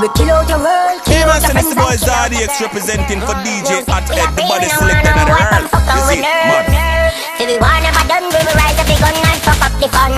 we kill out your world. Hey man, so this the boy Zardix representing for DJ Hot Head, the body selected of the world. You see, man. If we war never done, we will rise up the gun and fuck up the fun.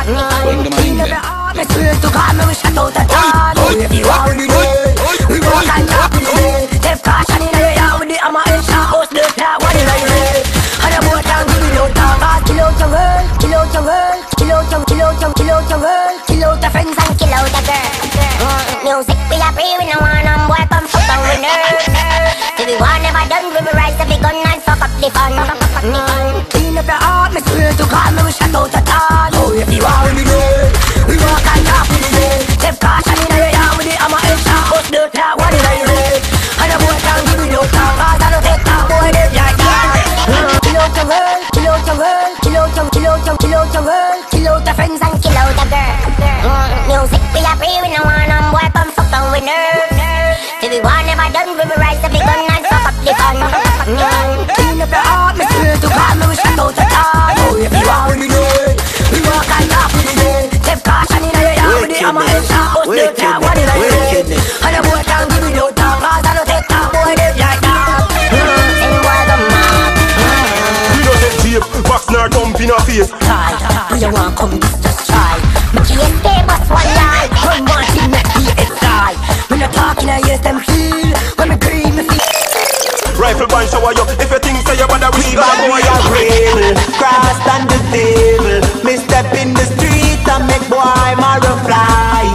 Me swear to God, me we shut out the town. If you war in the day, we walk and talk in the day. Take caution in the area with the hammer and shot house the flat one in the way. And the boat down to the low town. Kill out your world, kill out your world, kill out your, kill out your, kill out your world, kill out the friends and kill out the girl. Music we are free, we no want them boy come fuck down with nerves. If we war never done, we will rise up the gun and fuck up the fun. Clean up your heart, me swear to God, me we shut out the town. If you war in the day, we walk and talk in the day. Take caution in the area with the hammer and shot house the flat one in the way. And the boat down to the low town. Cause I don't take that boy, they like that. Kill out your world, kill out your world, kill out your, kill out your, kill out your world, kill out the friends and kill out the girl. Music we are free, we no want them boy come fuck down with nerves. If we war never done, we will rise up the gun and fuck up the fun. Clean up your heart, me swear to God, me we shut out the town. If you war in the day, we walk and talk in the day. Take caution in the area with the hammer and shot house the flat one in the way. And the boat down to the low town. Cause I don't take that boy, they like that. Send boy the mad. We don't take tape, box nor thump in our face. Do you want come just try? Make you stay but one line. One more thing make me inside. When you're talking I hear them feel. When me green me feel. Rifle band shower you. If you think say you bother with We bad boy a rebel, crossed on the table. Me step in the street and make boy marrow fly.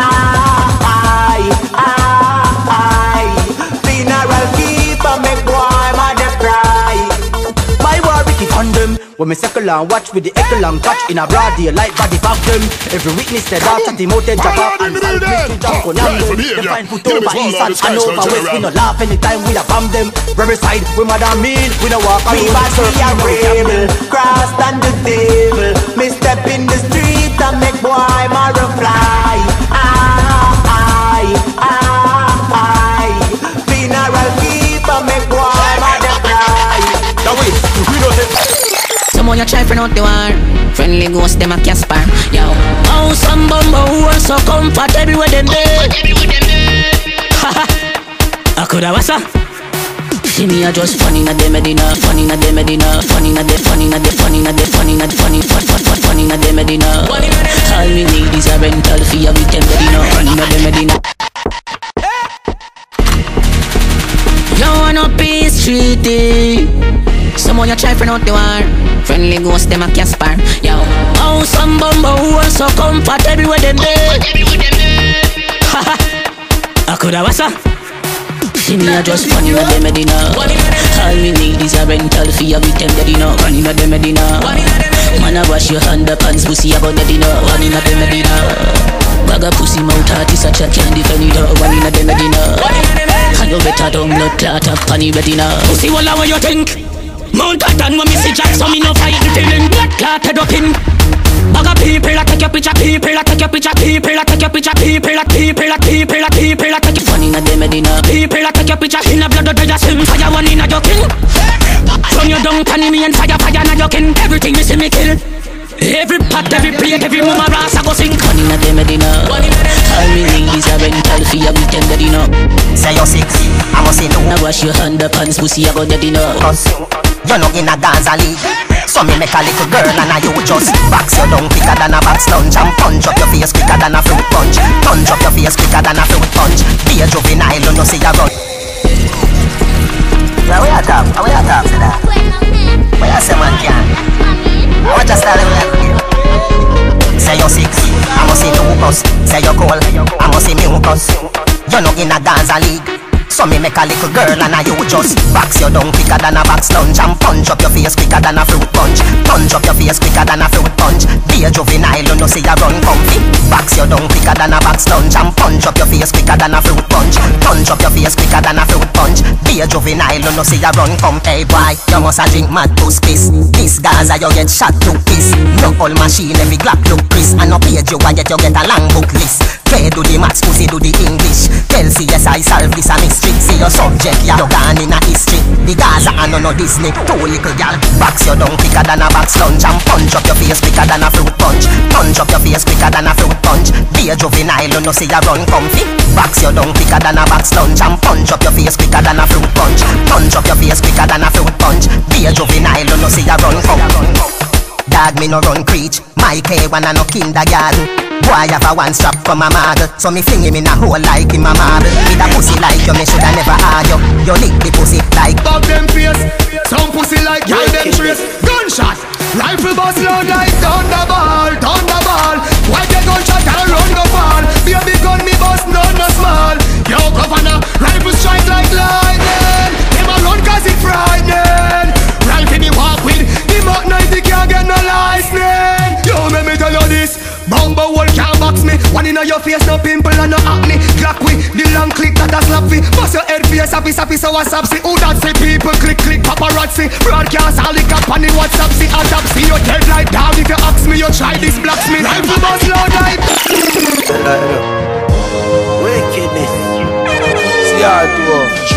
Funeral keeper make boy mother cry. My war wicked on them. When me circle and watch with the echo long touch in a broad daylight body fuck them. Every witness said out at the mountain jack up and fall to jump on them. They find foot over east and over west. We no laugh anytime we a bomb them. Riverside we mad and mean. We no walk on the circle. We a rebel, crossed on the table. Me step in the street and make boy marrow fly. Funeral keeper make boy mother cry. Now wait, we don't take. Someone you try for not the war. Friendly ghost them a Casper. Yo, oh some bumbo who are so comfortable with them there. I coulda was a. See me a just funny na de Medina, funny na de Medina, funny na de, funny na de, funny na de, funny na de, funny na de Medina. All me need is a rental fee with them Medina, funny na de Medina. You wanna peace treaty? Someone you try for not the war. Friendly ghost them a Casper. Yo, oh some bumbo who are so comfortable with them there. I coulda was a. See me a just funny na de Medina. All me need is a rental fee with them Medina, funny na de Medina. Man a wash your hand up and pussy about the dinner, funny na de Medina. Bag a pussy mouth artist a chat can't defend it, funny na de Medina. And you better don't blood clot up funny Medina. Pussy all what you think? Mount Cotton when me see Jack, so me no fight the feeling. Blood clotted up in. Bag of people that take your picture, people that take your picture, people that take your picture, people that take your funny na de Medina. People that take your picture in a blood that just swim. Fire one in a joking. From your down panny me and fire na joking. Everything me see me kill. Every pot, every plate, every mama ras I go sing. Funny na de Medina. All me need is a rental fee with them Medina. Say you're 6, I must say no. Now wash your hand up and pussy about the dinner. Cause you're not in a dance league. So me make a little girl and you just box your down quicker than a box lunch. And punch up your face quicker than a fruit punch. Punch up your face quicker than a fruit punch. Be a juvenile, you know see a run. Yeah, we are top, we are top to that. We are say man can. I want just tell him that. Say you're 6, I must see no cause. Say you're cold, I must see me cause. You're not in a dance league. So me make a little girl and you just box your down quicker than a box lunch. And punch up your face quicker than a fruit punch. Punch up your face quicker than a fruit punch. Be a juvenile, you know see a run comfy. Box your down quicker than a box lunch. And punch up your face quicker than a fruit punch. Punch up your face quicker than a fruit punch. Be a juvenile, you know see a run come. Hey boy, you must a drink mad to piss. This Gaza you get shot to piss. No old machine, every Glock look Chris. And no page you get you get a long book list. Play do the maths, pussy do the English. Tell CSI solve this a mystery. See your subject, yeah, you gone in a history. The the Gaza and no Disney. Two little gal, box you down quicker than a box lunch, and punch up your face quicker than a fruit punch. Punch up your face quicker than a fruit punch. Be a juvenile, you no see ya run comfy. Box you down quicker than a box lunch, and punch up your face quicker than a fruit punch. Punch up your face quicker than a fruit punch. Be a juvenile, you no see ya run comfy. Dog me no run preach, my K1 and no kindergarten. Boy have a one strap from a model, so me fling him in a hole like him a marble. With a pussy like you, me shoulda never argue. You lick the pussy like Bob them face, some pussy like y'all them trace. Gunshot, rifle bust loud like thunderball, thunderball. Why the gunshot and run go fall? Baby gun me bust none no small. Yo governor, rifle strike like lightning. Him a run cause it frightening. Rifle me walk with, him up 90 can't get no license. Yo let me tell you this, Bumbo wall can't box me. One in your face, no pimple and no acne. Glock with the long click that a slap me. Bust your head face, happy, so what's up, see. Who that say people click, paparazzi. Broadcast, all the cap on the WhatsApp, see. Autopsy, you dead like dog. If you ask me, you try this blocks me. Rifle bust loud like wickedness. See how to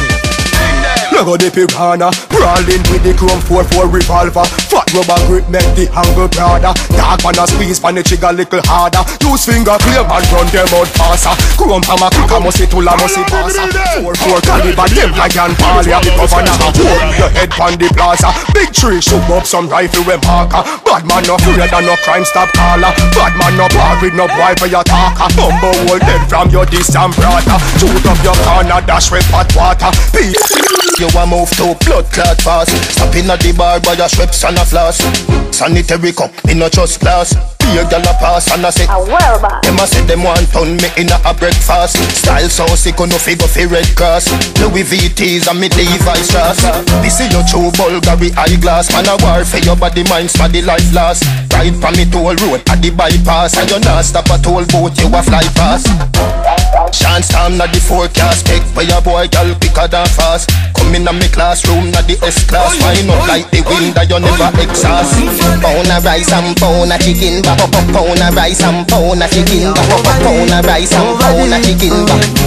look at the piranha, brawling with the chrome 4-4 revolver. Fat rubber grip make the angle broader. Dark man a squeeze pan the trigger little harder. Use finger clear and run them out faster. Chrome hammer quicker must it tula must it passer. 4-4 caliber them like an palia. The governor hold your head pan the plaza. Big tree shoot up some rifle with marker. Bad man no afraid and no crime stop caller. Bad man no bar with no boy for your talker. Bumbo hold dead from your distant brother. Shoot up your corner dash with hot water. Peace. You a move to blood clot fast. Stop in at the bar by your Schweppes and a flask. Sanitary cup in a just glass. Be a gal a pass and a say them a say them want turn me in a breakfast. Style so sick no figure fi Red Cross. Louis VT's and me Levi's strass. This is your true Bulgari eyeglass. Man a war for your body mind for the life last. Ride from me toll road at the bypass. And you not stop a toll boat you a fly past. Chance time na the forecast. Take where your boy gal quicker than fast. Come in a me classroom na the S-class. Wind up like the wind that you never exhaust. pound of rice and pound of chicken. Pound of rice and pound of chicken. Pound of rice and pound of chicken.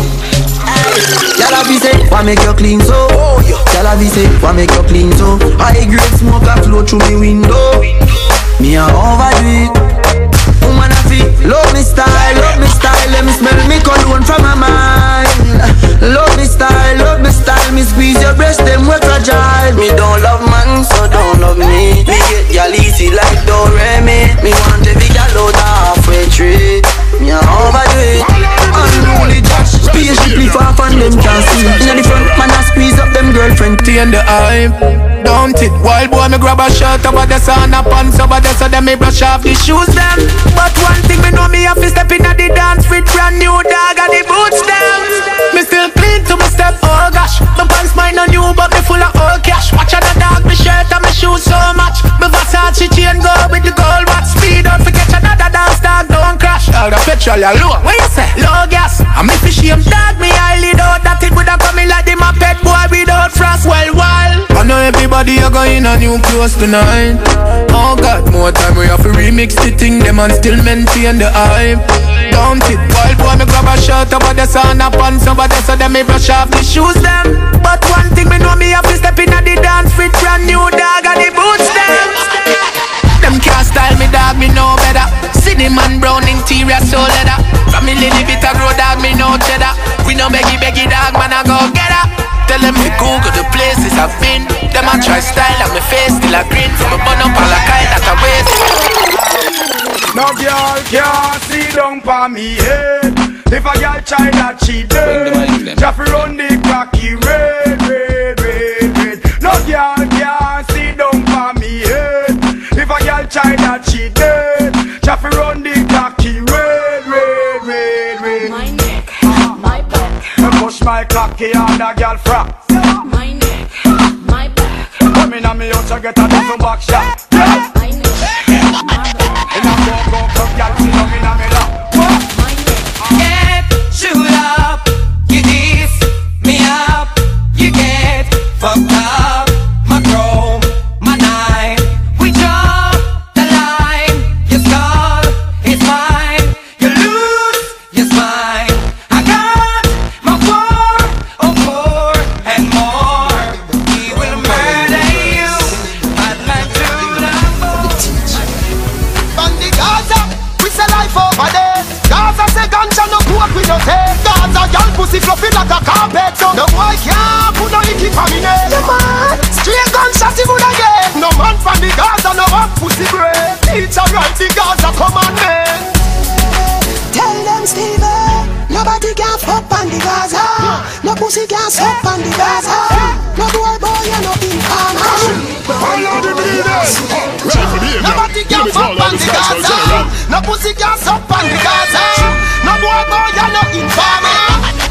Y'all have say, why make you clean so? Y'all have say, why make you clean so? High grade smoke a flow through me window. Me a overdo it. Woman a feel, love me style. Let me smell me cologne from my mind. Love me style, me squeeze your breast, them we fragile. Me don't love man, so don't love me. Me get y'all easy like Doremi. Me want every y'all out halfway tree. Me a overdo it. Unruly Josh, spaceship far from them can't see. In the front, man I squeeze up them girlfriend. T and the eye, don't it? Wild boy, me grab a shirt over the sun, a pants over there, so them me brush off the shoes them. But one thing me know, me have to step in at the dance with brand new dog and the boots them. Me still clean to my step, oh gosh. My pants mine on new, but me full of old cash. Watch out the dog, me shirt and me shoes so much. Me Versace chain go with the gold watch. Speed don't forget another dance dog, don't crash. All the petrol you low, what you say? Low gas. I'm if you shame dog, me highly doubt that it woulda come in like the Muppet boy without frost. Well, I know everybody are going a new clothes tonight. Oh God, more time we have to remix the thing, them and still maintain the hype. Don't it? Wild boy, me grab a shirt over the sun, a pants over there, so them me brush off the shoes them. But one thing me know, me have to step in at the dance with brand new dog and the boots them. Them can't style me dog, me know better. Cinnamon brown interior so leather. From me little bit of grow dog, me know cheddar. We no beggy dog, man I go get her. Tell them to Google the places I've been. Them a try style and my face still a grin. From a bun up all a kind that I waste. No girl can't see down for me head. If a girl try that she dead. Just run the cocky red. No girl can't see down for me head. If a girl try that she dead. Just run the cocky red. My neck, my back. I push my cocky on the girl frack. My neck, my back. Come in on me out to get a dozen back shot. My neck, my back. And I'm go come girl sit down in a me lap. My neck. Get shoot up, you diss me up, you get fucked up. My chrome, my nine, we draw the line. Your skull is mine, you lose your spine. I got my war, oh more and more. on the Gaza. No pussy can suck on the Gaza. No boy, you no informer. Nobody can suck on the Gaza. No pussy can suck on the Gaza. No boy, you no informer.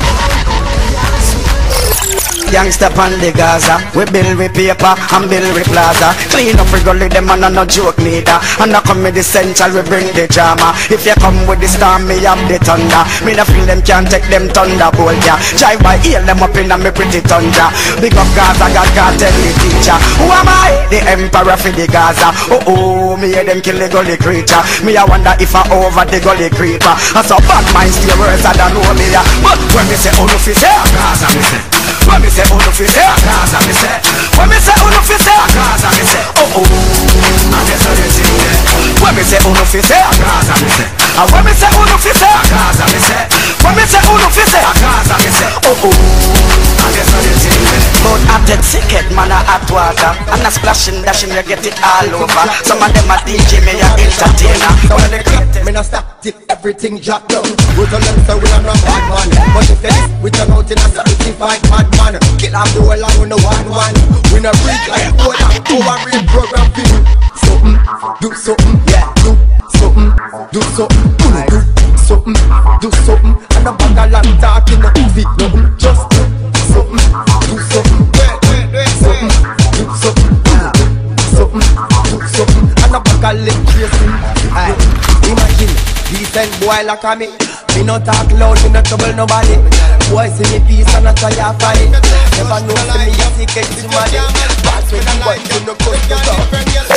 Youngster on the Gaza, we build with paper and build with plaza. Clean up we gully them and no joke neither. And I come with the central, we bring the drama. If you come with the storm, me have the thunder. Me no feel them can't take them thunderbolt, yeah. Drive by, heal them up in a me pretty tundra. Big up Gaza, God can't tell the teacher. Who am I? The emperor for the Gaza. Oh, me hear them kill the gully creature. Me I wonder if I over the gully creeper. I saw bad minds stay worse, I don't know me, yeah. But when me say, oh no, fi say, Gaza, me say. When me say uno fi say Gaza me say. When me say uno fi say Gaza me say. Oh oh, and that's how you sing it. When me say uno fi say Gaza me say. And when me say uno fi say Gaza me say. When me say uno fi say Gaza me say. Oh oh, and that's how you sing it. But I take sick man a hot water and a splashing dashing you get it all over. Some of them a DJ me a entertainer. One of the greatest. Me no stop till everything drop down. We tell them so we are not bad man. But if they list we turn out in a certified bad man. Kill off the whole and we no one. We no break like gold and overrate program for you. Something, do something, yeah. Do something, do something, do something, do something. And a bag of land talking no fit nothing. Just do something, do something, something, do something, something, do something. And a bag of leg tracing. Imagine decent boy like a me. Me no talk loud, me no trouble nobody. Boy see me peace and I try to fight. Never know see me a secret to money. That's when I'm going to no cut you off.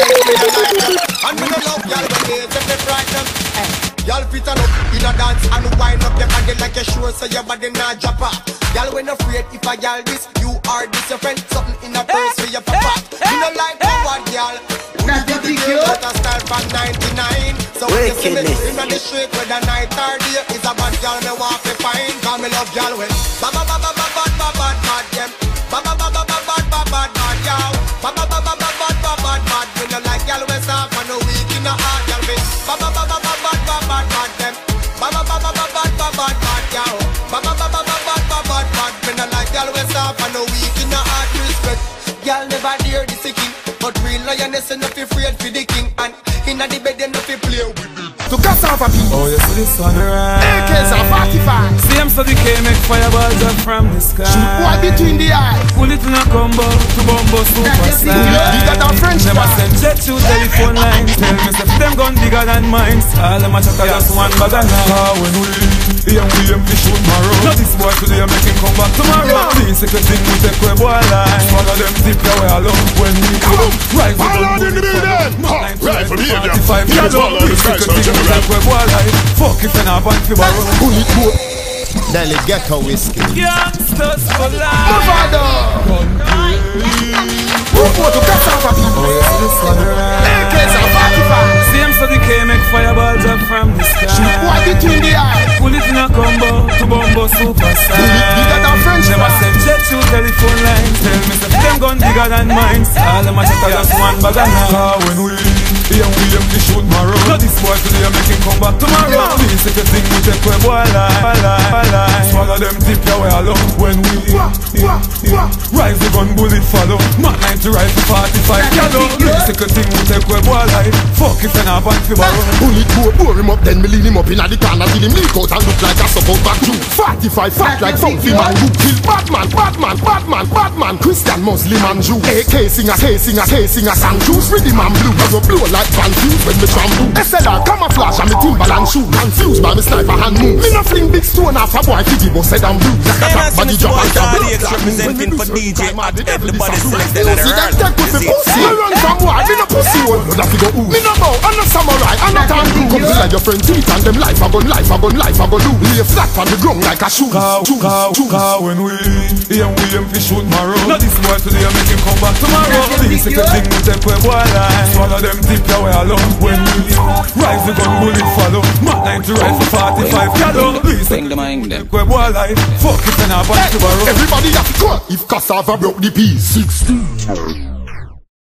And me no love y'all when they set me frighten. Y'all fit on up in a dance and wind up your body like a show so your body not drop off. Y'all when afraid if I y'all this, you are this your friend. Something in a purse for your papa. Me no like forward y'all. Not the big girl. But I start from 99. So when you see me in the street with a night or day, it's a bad girl me want to find. Cause me love y'all when ba ba ba ba ba ba ba ba bad them. Ba ba ba ba ba ba ba ba bad y'all. Ba ba ba ba ba ba ba ba bad. Me no like y'all when soft and no weak in the heart y'all me. Ba ba ba ba ba ba ba bad them. Ba ba ba ba ba ba ba bad y'all. Ba ba ba ba ba ba bad. Me no like y'all when soft and no weak in the heart. Respect y'all never dare this king. But real lioness enough afraid for the king. And inna the bed enough to play with it. To cast off a piece. Oh, you see this one right? AKs are 45. Same so the K make fireballs up from the sky. Shoot boy between the eyes. Pull it in a combo to bumbo super style. Bigger than French. Never send jet to telephone lines. Tell me if them gun bigger than mine. All them a chat just one bag of now. When we empty shoot marrow. Now this boy today make him come back tomorrow. These secret thing we take away boy life. All of them tip your way along when we come. Rise with the bullet. Right for me, 45 years old. These secret thing we take away boy life. Fuck if you not want to borrow. Bullet boy. Delhi ghetto whiskey. Youngsters for life. Mavado. Report to Cassava people. AKs are 45. Same so the K make fireballs up from the sky. Shoot boy between the eyes. Pull it in a combo to bumbo super style. Pull it bigger than French. Never send jet to telephone lines. Tell me if them gun bigger than mine. All them a chat just one bag of now. When we empty shoot marrow. Now this boy today make him come back tomorrow. This is the thing we take away boy life. Swallow them tip your way along. When we rise the gun bullet follow. Mark 90 rifle 45 yellow. This is the thing we take away boy life. Fuck if you not want to borrow. Bullet boy, bore him up then me lean him up in the corner till him leak out and look like a support back Jew. 45 fat like something man who kill Batman, Christian, Muslim and Jew. AK singer sang juice with the man blue. I go blow like Van Fuse when me shampoo. SLR camouflage and me Timberland shoe. Confused by me sniper hand move. Me no fling big stone off a boy figgy but said I'm blue. Like a top body drop and can't representing for DJ at everybody selected at the see that tech with me pussy. I run from war, me no pussy one. No that figure ooh. Me no bow, I'm no samurai, I'm not a blue. Come to like your friend teeth and them life I gon' do. Lay flat on the ground like a shoe. When we empty shoot marrow. Now this boy today make him come back tomorrow. This is the thing we take away boy life. Swallow them tip your way along. When we rise the gun bullet follow. Mark 90 rifle 45 yellow. Bring them in them. Take away boy life. Fuck if you not want to borrow. Everybody have to cut if Cassava broke the piece. 16.